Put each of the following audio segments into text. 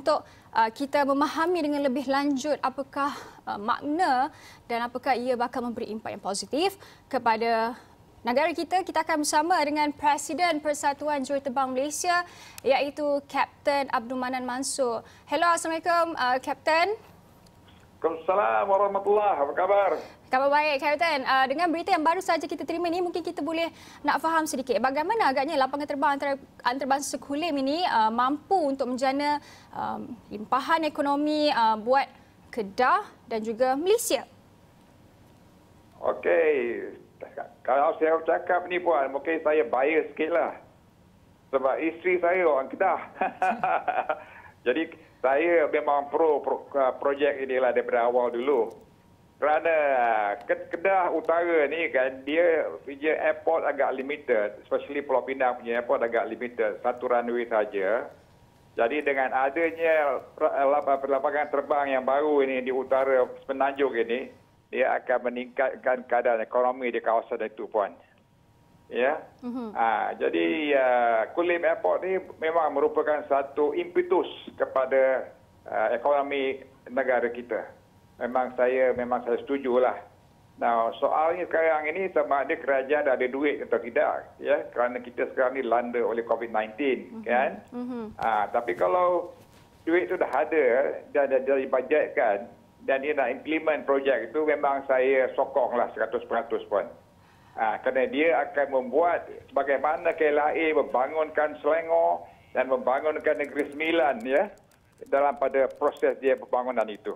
untuk kita memahami dengan lebih lanjut apakah makna dan apakah ia bakal memberi impak yang positif kepada negara kita. Kita akan bersama dengan Presiden Persatuan Juruterbang Malaysia iaitu Kapten Abdul Manan Mansor. Hello, Assalamualaikum Kapten. Waalaikumsalam warahmatullahi. Apa khabar? Khabar baik, Kapten. Dengan berita yang baru saja kita terima ini, mungkin kita boleh nak faham sedikit bagaimana agaknya lapangan terbang antarabangsa Kulim ini mampu untuk menjana limpahan ekonomi buat Kedah dan juga Malaysia. Okey. Kalau saya cakap ni puan, mungkin saya bias sikitlah. Sebab isteri saya orang Kedah. Jadi saya memang pro projek inilah daripada awal dulu. Kerana Kedah Utara ni kan, dia punya airport agak limited, especially Pulau Pinang punya airport agak limited, satu runway saja. Jadi dengan adanya lapangan terbang yang baru ini di utara Semenanjung ini, dia akan meningkatkan keadaan ekonomi di kawasan itu, puan. Ya. Jadi Kulim Airport ni memang merupakan satu impetus kepada ekonomi negara kita. Memang saya setujulah. Nah, soalnya sekarang ini sama ada kerajaan ada duit atau tidak, ya, kerana kita sekarang ni landa oleh COVID-19, kan? Tapi kalau duit itu dah ada dan dah dibajetkan dan dia nak implement projek itu, memang saya sokonglah 100% pun. Kerana dia akan membuat bagaimana KLIA membangunkan Selangor dan membangunkan Negeri Sembilan, ya, dalam pada proses dia pembangunan itu.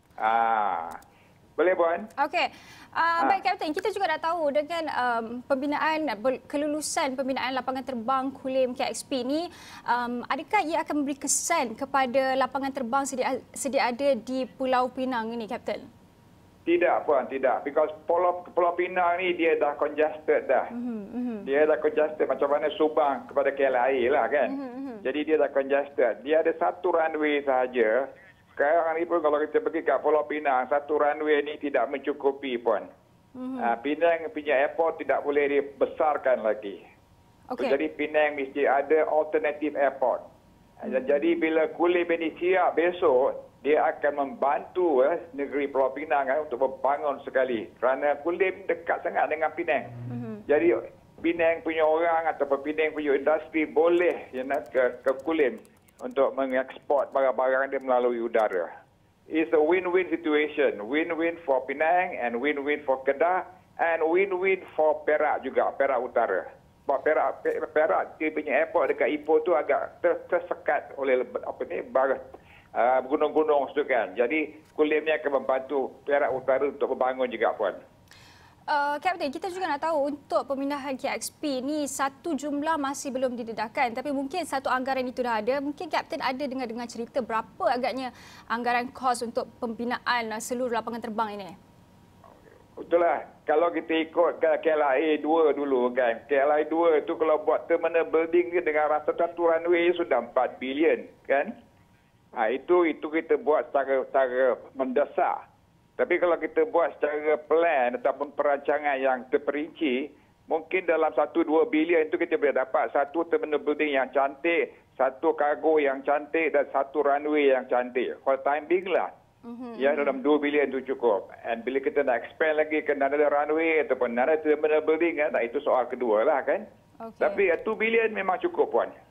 Boleh, puan? Okey. Baik, Kapten. Kita juga dah tahu dengan pembinaan, kelulusan pembinaan lapangan terbang Kulim KXP ini, adakah ia akan memberi kesan kepada lapangan terbang sedia ada di Pulau Pinang ini, Kapten? Tidak, puan, tidak. Because Pulau Pinang ni dia dah congested dah. Dia dah congested macam mana Subang kepada KLIA lah, kan? Jadi dia dah congested. Dia ada satu runway sahaja. Sekarang ni pun kalau kita pergi ke Pulau Pinang, satu runway ni tidak mencukupi, puan. Penang punya airport tidak boleh dibesarkan lagi. Jadi Penang mesti ada alternative airport. Jadi bila Kulim ini siap besok, dia akan membantu negeri Pulau Pinang untuk membangun sekali. Kerana Kulim dekat sangat dengan Penang. Jadi Penang punya orang ataupun Penang punya industri boleh ke Kulim untuk mengeksport barang-barang dia melalui udara. It's a win-win situation. Win-win for Penang and win-win for Kedah and win-win for Perak juga, Perak Utara. Sebab Perak dia punya airport dekat Ipoh tu agak tersekat oleh gunung-gunung tu kan. Jadi Kulim ni akan membantu Perak Utara untuk membangun juga, puan. Kapten, kita juga nak tahu untuk pemindahan KXP ni satu jumlah masih belum didedahkan, tapi mungkin satu anggaran itu dah ada. Mungkin Kapten ada dengar cerita berapa agaknya anggaran kos untuk pembinaan seluruh lapangan terbang ini? Betul lah. Kalau kita ikut KLIA 2 dulu kan. KLIA 2 itu kalau buat terminal building dengan rasa satu runway sudah 4 bilion kan. Itu kita buat secara mendesak. Tapi kalau kita buat secara plan ataupun perancangan yang terperinci, mungkin dalam 1-2 bilion itu kita boleh dapat satu terminal building yang cantik, satu kargo yang cantik dan satu runway yang cantik. For time being lah. Ya, dalam 2 bilion itu cukup. Dan bila kita nak expand lagi ke another runway ataupun another terminal building, itu soal kedua lah kan. Tapi 2 bilion memang cukup, puan.